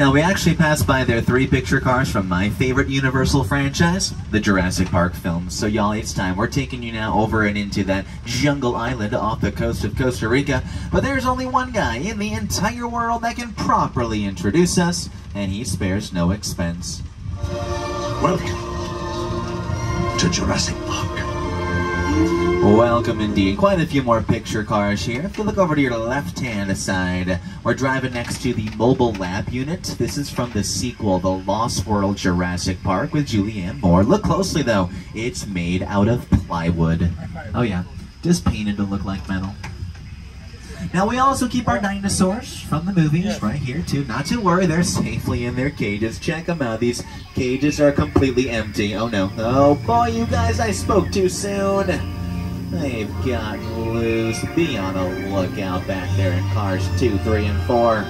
Now, we actually passed by their 3 picture cars from my favorite Universal franchise, the Jurassic Park films. So y'all, it's time. We're taking you now over and into that jungle island off the coast of Costa Rica. But there's only one guy in the entire world that can properly introduce us, and he spares no expense. Welcome to Jurassic Park. Welcome indeed. Quite a few more picture cars here. If you look over to your left-hand side, we're driving next to the Mobile Lab Unit. This is from the sequel, The Lost World Jurassic Park with Julianne Moore. Look closely though, it's made out of plywood. Oh yeah, just painted to look like metal. Now we also keep our dinosaurs from the movies right here too. Not to worry, they're safely in their cages. Check them out. These cages are completely empty. Oh no. Oh boy, you guys, I spoke too soon. They've gotten loose. Be on the lookout back there in cars 2, 3, and 4.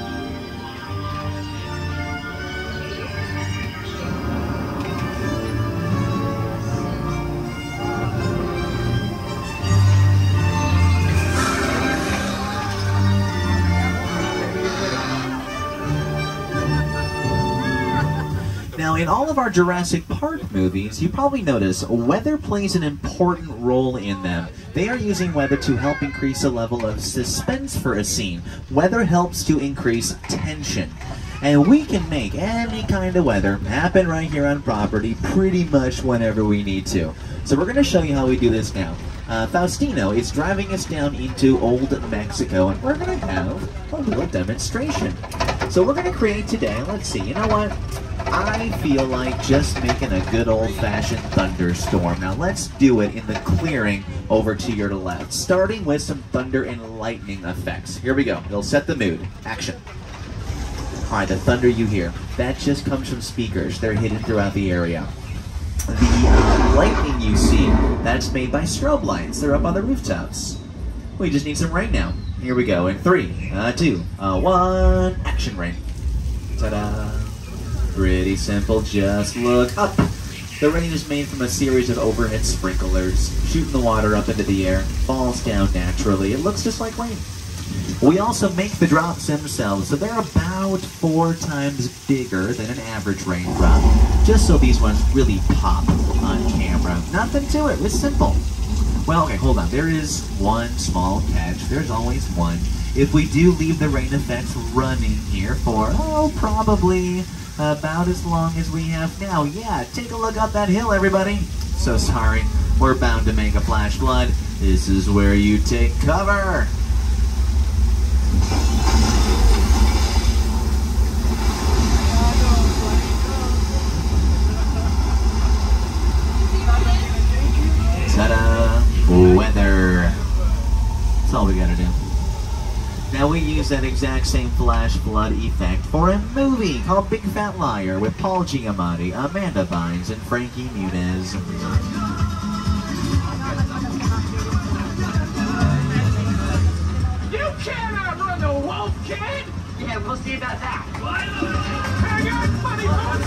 Now, in all of our Jurassic Park movies, you probably notice weather plays an important role in them. They are using weather to help increase a level of suspense for a scene. Weather helps to increase tension. And we can make any kind of weather happen right here on property pretty much whenever we need to. So we're going to show you how we do this now. Faustino is driving us down into Old Mexico, and we're going to have a little demonstration. So we're going to create today, let's see, you know what? I feel like just making a good old-fashioned thunderstorm. Now let's do it in the clearing over to your left, starting with some thunder and lightning effects. Here we go. It'll set the mood. Action. Alright, the thunder you hear, that just comes from speakers. They're hidden throughout the area. The lightning you see, that's made by strobe lights. They're up on the rooftops. We just need some rain now. Here we go. In 3, 2, 1, action rain. Ta-da! Pretty simple, just look up. The rain is made from a series of overhead sprinklers, shooting the water up into the air, falls down naturally. It looks just like rain. We also make the drops themselves, so they're about 4 times bigger than an average raindrop, just so these ones really pop on camera. Nothing to it, it's simple. Well, okay, hold on. There is one small catch. There's always one. If we do leave the rain effects running here for, probably about as long as we have now. Yeah, take a look up that hill, everybody. So sorry, we're bound to make a flash flood. This is where you take cover. Ta-da! Weather. That's all we gotta do. Now we use that exact same flash flood effect for a movie called Big Fat Liar with Paul Giamatti, Amanda Bynes, and Frankie Muniz. You can't outrun the wolf, kid! Yeah, we'll see about that. Hang on, buddy,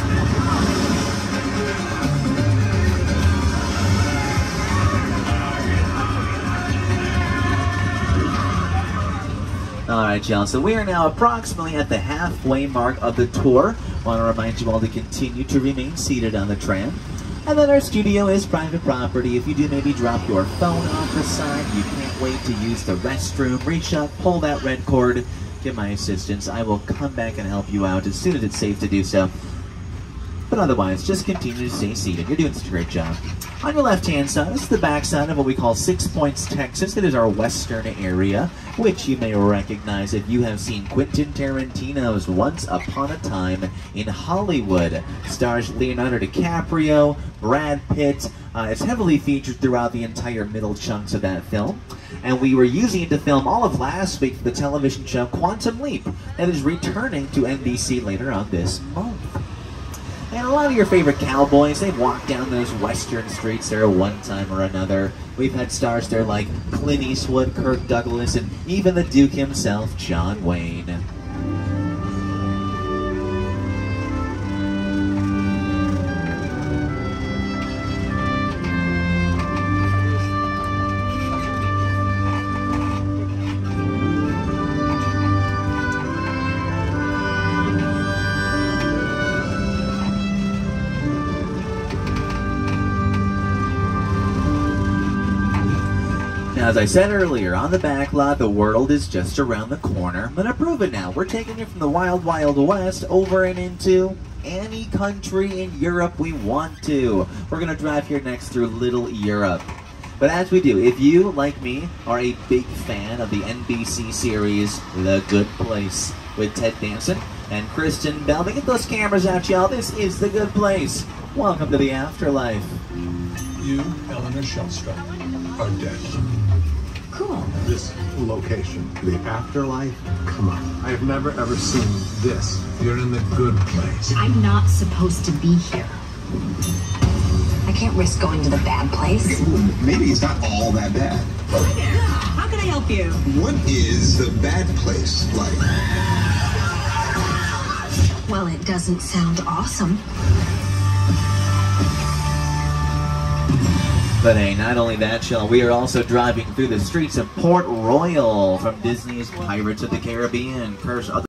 Alright, y'all, so we are now approximately at the halfway mark of the tour. Want to remind you all to continue to remain seated on the tram. And then our studio is private property. If you do maybe drop your phone off the side, you can't wait to use the restroom, reach up, pull that red cord, get my assistance. I will come back and help you out as soon as it's safe to do so. But otherwise, just continue to stay seated. You're doing such a great job. On your left-hand side, this is the backside of what we call 6 Points, Texas. It is our western area, which you may recognize if you have seen Quentin Tarantino's Once Upon a Time in Hollywood. Stars Leonardo DiCaprio, Brad Pitt. It's heavily featured throughout the entire middle chunks of that film. And we were using it to film all of last week for the television show Quantum Leap that is returning to NBC later on this month. And a lot of your favorite cowboys, they've walked down those western streets there one time or another. We've had stars there like Clint Eastwood, Kirk Douglas, and even the Duke himself, John Wayne. as I said earlier, on the back lot, the world is just around the corner. I'm gonna prove it now. We're taking you from the wild, wild west over and into any country in Europe we want to. We're gonna drive here next through Little Europe. But as we do, if you, like me, are a big fan of the NBC series The Good Place with Ted Danson and Kristen Bell, get those cameras out, y'all. This is The Good Place. Welcome to the afterlife. You, Eleanor Shellstrop, are dead. Cool. This location, the afterlife, come on. I have never ever seen this. You're in the good place. I'm not supposed to be here. I can't risk going to the bad place. Okay, well, maybe it's not all that bad. Hi there. How can I help you? What is the bad place like? Well, it doesn't sound awesome. But hey, not only that, y'all, we are also driving through the streets of Port Royal from Disney's Pirates of the Caribbean. First,